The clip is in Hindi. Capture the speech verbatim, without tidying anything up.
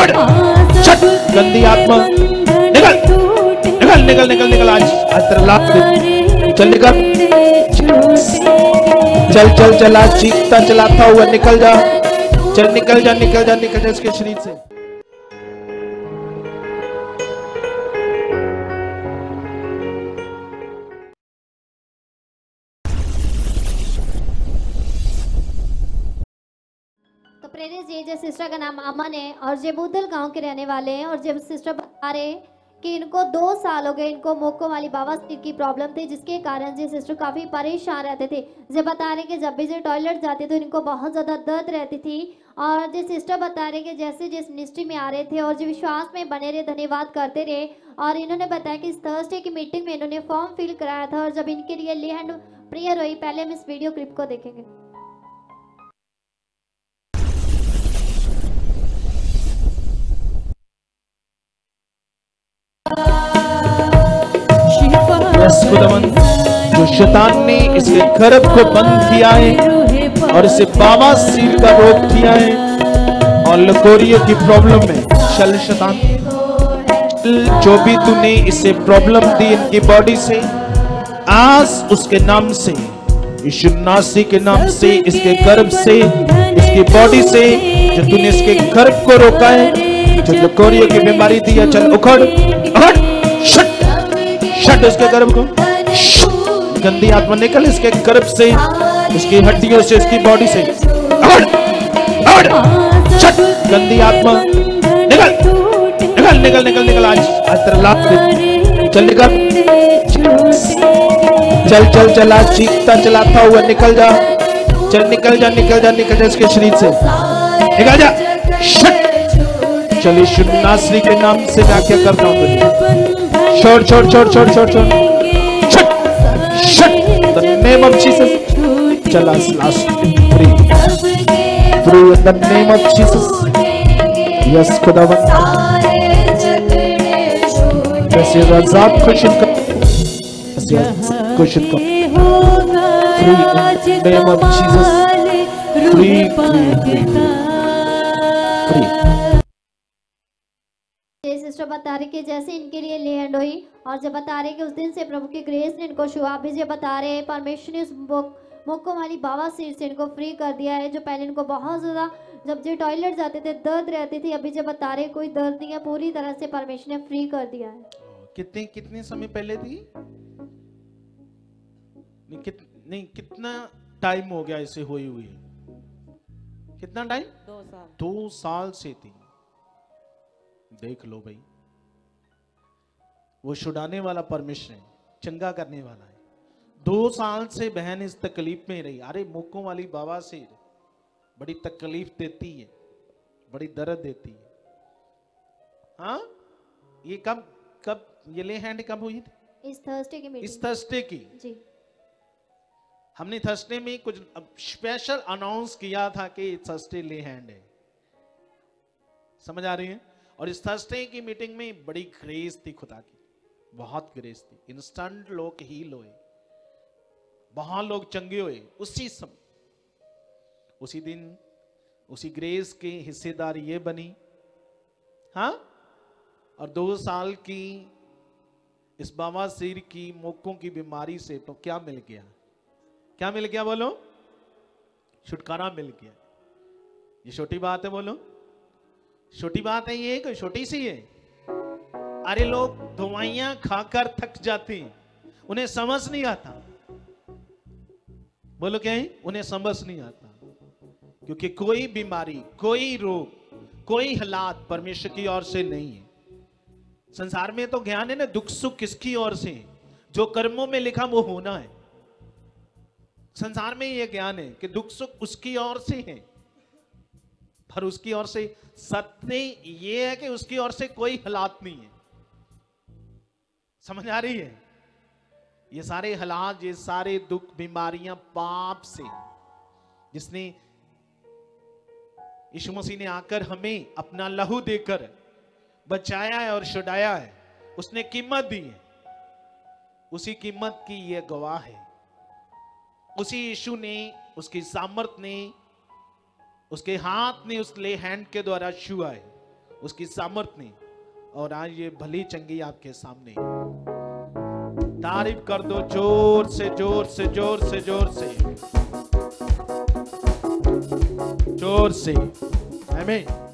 छट गंदी आत्मा निकल निकल निकल निकल निकल आज आज तेरा लाख चल निकल चल चल चल आज चीखता चलाता हुआ निकल जा चल निकल जा निकल जा निकल जा इसके शरीर से। तो प्रेरित जी जो सिस्टर का नाम अमन है और जे बुद्धल गांव के रहने वाले हैं और जब सिस्टर बता रहे कि इनको दो साल हो गए इनको मोको वाली बवासीर की प्रॉब्लम थी जिसके कारण जी सिस्टर काफ़ी परेशान रहते थे। जब बता रहे कि जब भी जो टॉयलेट जाते तो इनको बहुत ज़्यादा दर्द रहती थी और जो सिस्टर बता रहे कि जैसे जिस मिनिस्ट्री में आ रहे थे और जो विश्वास में बने रहे धन्यवाद करते रहे और इन्होंने बताया कि इस थर्सडे की मीटिंग में इन्होंने फॉर्म फिल कराया था और जब इनके लिए ले हैंड प्रेयर हुई। पहले हम इस वीडियो क्लिप को देखेंगे। जो शैतान ने इसके गर्भ को बंद किया है और इसे बवासीर का रोग किया है और लकोरियों की प्रॉब्लम में चल शैतान जो भी तूने इसे प्रॉब्लम दी इनकी बॉडी से आज उसके नाम से यीशु नासी के नाम से इसके गर्भ से इसकी बॉडी से जो तूने इसके गर्भ को रोका है जो लकोरियों की बीमारी दी है चल उखड़ उखड़ शट शट इसके गर्भ को गंदी आत्मा निकल इसके गर्भ से इसकी हड्डियों से इसकी बॉडी से उखड़ उखड़ शट गंदी आत्मा निकल निकल निकल निकल निकल आज आज तेरा लाख चल निकल चल चल चल आज चीखता चलाता हुआ निकल जा चल निकल जा निकल जा निकल जा इसके शरीर से निकल जा शट चल यीशु नासरी के नाम से मैं क्या कर रहा हूं तुझे छोड़ छोड़ छोड़ छोड़ छोड़ छोड़ shut shut the name of Jesus चल आज last free free in the name of Jesus yes खुदावंद जैसे रज़ाक खुशिन का खुशिन का free in the name of Jesus free free free sister बता रहे कि जैसे इनके लिए ले हैंड हुई और जब बता रहे कि उस दिन से प्रभु की ग्रेस ने इनको छुआ भी जब बता रहे परमेश्वर ने उस मोको वाली बवासीर से इनको फ्री कर दिया है जो पहले इनको बहुत ज़्यादा जब जो टॉयलेट जाते थे दर्द रहती थी अभी जब बता रहे कोई दर्द नहीं है पूरी तरह से परमेश्वर ने फ्री कर दिया है। कितने कितने समय पहले थी नहीं, कित, नहीं कितना टाइम हो गया इसे हुई हुई कितना टाइम दो साल दो साल से थी। देख लो भाई वो छुड़ाने वाला परमेश्वर है चंगा करने वाला है। दो साल से बहन इस तकलीफ में रही। अरे मुक्कों वाली बवासीर बड़ी तकलीफ देती है बड़ी दर्द देती है। हाँ ये कब कब ये ले हैंड कब हुई थी? इस थर्सडे की मीटिंग इस थर्सडे की जी हमने थर्सडे में कुछ स्पेशल अनाउंस किया था कि थर्सडे ले हैंड है। समझ आ रही है? और इस थर्सडे की मीटिंग में बड़ी ग्रेस थी खुदा की बहुत ग्रेस थी। इंस्टेंट लोग हील हुए बहुत लोग चंगे हुए उसी समय उसी दिन उसी ग्रेस के हिस्सेदार ये बनी। हाँ और दो साल की इस बवासीर की मोकों की बीमारी से तो क्या मिल गया क्या मिल गया बोलो छुटकारा मिल गया। ये छोटी बात है बोलो छोटी बात है ये कोई छोटी सी है। अरे लोग दवाइयां खाकर थक जाते हैं उन्हें समझ नहीं आता। बोलो क्या है उन्हें समझ नहीं आता क्योंकि कोई बीमारी कोई रोग कोई हालात परमेश्वर की ओर से नहीं है। संसार में तो ज्ञान है ना दुख सुख किसकी ओर से जो कर्मों में लिखा वो होना है। संसार में ये ज्ञान है कि दुख सुख उसकी ओर से है पर उसकी ओर से सत्य ये है कि उसकी ओर से कोई हालात नहीं है। समझ आ रही है? ये सारे हालात ये सारे दुख बीमारियां पाप से जिसने यीशु मसीह ने आकर हमें अपना लहू देकर बचाया है और छुड़ाया है उसने कीमत दी है। उसी कीमत की यह गवाह है। उसी यीशु ने उसकी सामर्थ ने उसके हाथ ने उस ले हैंड के द्वारा छुआ है। उसकी सामर्थ्य ने, और आज ये भली चंगी आपके सामने। तारीफ कर दो जोर से जोर से जोर से जोर से जोर से। आमीन।